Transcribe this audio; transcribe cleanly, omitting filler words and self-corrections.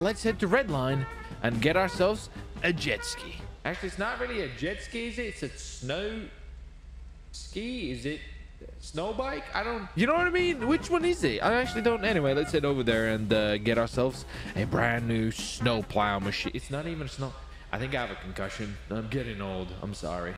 let's head to Redline and get ourselves a jet ski. Actually, it's not really a jet ski, is it? It's a snow ski. Is it snow bike? I don't, you know what I mean? Which one is it? I actually don't. Anyway, let's head over there and get ourselves a brand new snow plow machine. It's not even snow. I think I have a concussion. I'm getting old. I'm sorry.